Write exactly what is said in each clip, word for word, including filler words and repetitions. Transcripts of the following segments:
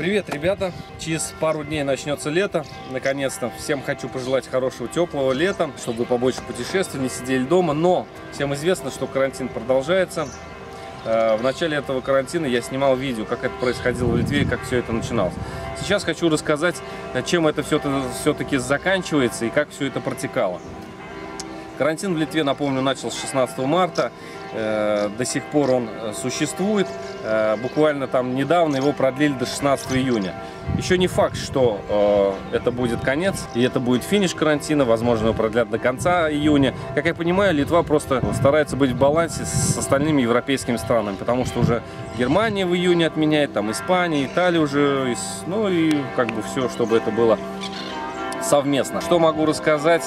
Привет, ребята! Через пару дней начнется лето. Наконец-то всем хочу пожелать хорошего, теплого лета, чтобы вы побольше путешествовали, не сидели дома. Но всем известно, что карантин продолжается. В начале этого карантина я снимал видео, как это происходило в Литве и как все это начиналось. Сейчас хочу рассказать, чем это все-таки заканчивается и как все это протекало. Карантин в Литве, напомню, начался с шестнадцатого марта. До сих пор он существует. Буквально там недавно его продлили до шестнадцатого июня. Еще не факт, что это будет конец и это будет финиш карантина. Возможно, его продлят до конца июня. Как я понимаю, Литва просто старается быть в балансе с остальными европейскими странами, потому что уже Германия в июне отменяет, там Испания, Италия уже, ну и как бы все, чтобы это было совместно. Что могу рассказать,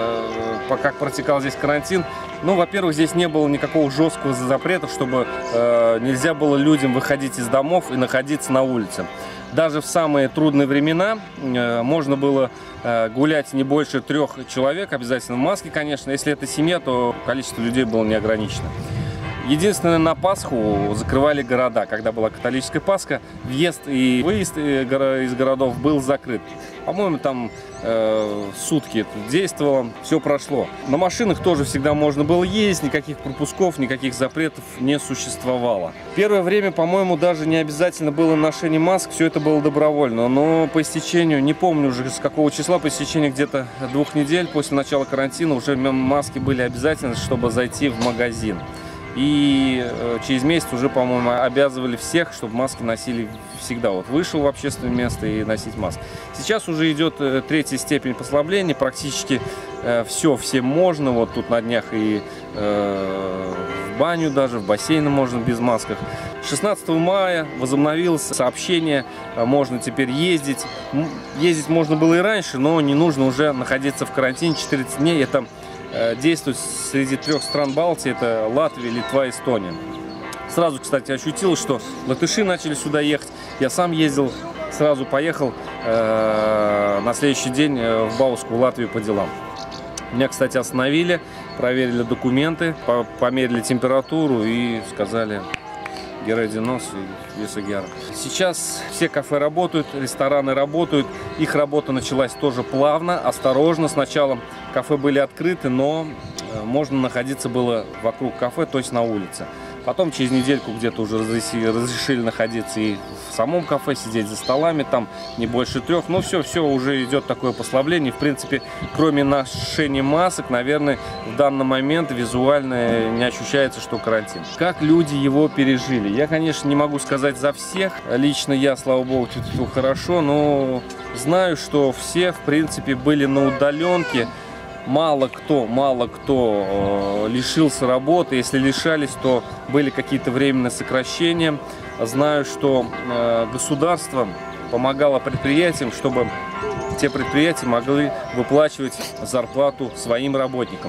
как протекал здесь карантин? Ну, во-первых, здесь не было никакого жесткого запрета, чтобы э, нельзя было людям выходить из домов и находиться на улице. Даже в самые трудные времена э, можно было э, гулять не больше трех человек, обязательно в маске, конечно. Если это семья, то количество людей было не ограничено. Единственное, на Пасху закрывали города. Когда была католическая Пасха, въезд и выезд из городов был закрыт. По-моему, там э, сутки это действовало, все прошло. На машинах тоже всегда можно было ездить, никаких пропусков, никаких запретов не существовало. Первое время, по-моему, даже не обязательно было ношение масок, все это было добровольно. Но по истечению, не помню уже с какого числа, по истечению где-то двух недель после начала карантина уже маски были обязательны, чтобы зайти в магазин. И через месяц уже, по-моему, обязывали всех, чтобы маски носили всегда. Вот вышел в общественное место и носить маски. Сейчас уже идет третья степень послабления. Практически все всем можно. Вот тут на днях и э, в баню даже, в бассейн можно без масках. шестнадцатого мая возобновилось сообщение. Можно теперь ездить. Ездить можно было и раньше, но не нужно уже находиться в карантине четырнадцать дней. Это действует среди трех стран Балтии, это Латвия, Литва, Эстония. Сразу, кстати, ощутил, что латыши начали сюда ехать. Я сам ездил, сразу поехал э, на следующий день в Бауску, в Латвию по делам. Меня, кстати, остановили, проверили документы, померили температуру и сказали: Герединос и Весагяр. Сейчас все кафе работают, рестораны работают. Их работа началась тоже плавно, осторожно. Сначала кафе были открыты, но можно находиться было вокруг кафе, то есть на улице. Потом через недельку где-то уже разрешили, разрешили находиться и в самом кафе, сидеть за столами, там не больше трех. Но все, все уже идет такое послабление. В принципе, кроме ношения масок, наверное, в данный момент визуально не ощущается, что карантин. Как люди его пережили? Я, конечно, не могу сказать за всех. Лично я, слава богу, чувствую хорошо, но знаю, что все, в принципе, были на удаленке. Мало кто, мало кто э, лишился работы. Если лишались, то были какие-то временные сокращения. Знаю, что э, государство помогало предприятиям, чтобы те предприятия могли выплачивать зарплату своим работникам.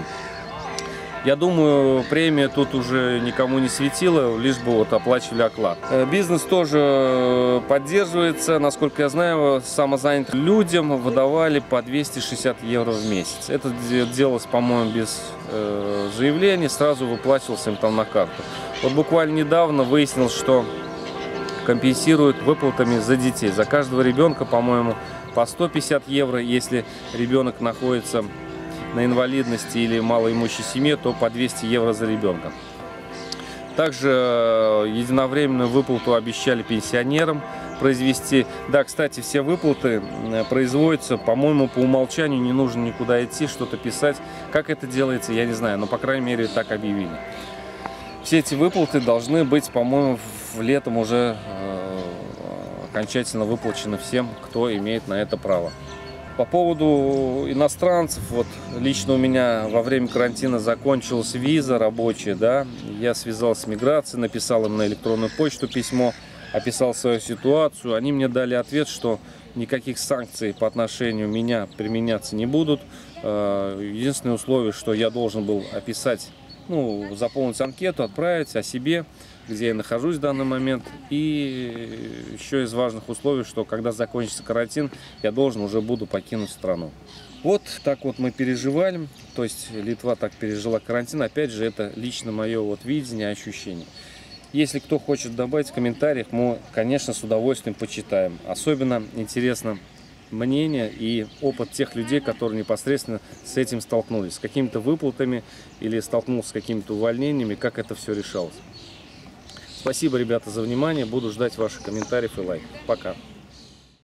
Я думаю, премия тут уже никому не светила, лишь бы вот оплачивали оклад. Бизнес тоже поддерживается. Насколько я знаю, самозанятым людям выдавали по двести шестьдесят евро в месяц. Это делалось, по-моему, без э, заявления, сразу выплачивался им там на карту. Вот буквально недавно выяснилось, что компенсируют выплатами за детей. За каждого ребенка, по-моему, по сто пятьдесят евро, если ребенок находится на инвалидности или малоимущей семье, то по двести евро за ребенка. Также единовременную выплату обещали пенсионерам произвести. Да, кстати, все выплаты производятся, по-моему, по умолчанию, не нужно никуда идти, что-то писать. Как это делается, я не знаю, но, по крайней мере, так объявили. Все эти выплаты должны быть, по-моему, в летом уже э, окончательно выплачены всем, кто имеет на это право. По поводу иностранцев, вот лично у меня во время карантина закончилась виза рабочая, да, я связался с миграцией, написал им на электронную почту письмо, описал свою ситуацию, они мне дали ответ, что никаких санкций по отношению меня применяться не будут. Единственное условие, что я должен был описать, ну, заполнить анкету, отправить о себе, где я нахожусь в данный момент. И еще из важных условий, что когда закончится карантин, я должен уже буду покинуть страну. Вот так вот мы переживали. То есть Литва так пережила карантин. Опять же, это лично мое вот видение, ощущение. Если кто хочет добавить в комментариях, мы, конечно, с удовольствием почитаем. Особенно интересно мнение и опыт тех людей, которые непосредственно с этим столкнулись, с какими-то выплатами или столкнулся с какими-то увольнениями, как это все решалось. Спасибо, ребята, за внимание. Буду ждать ваших комментариев и лайков. Пока.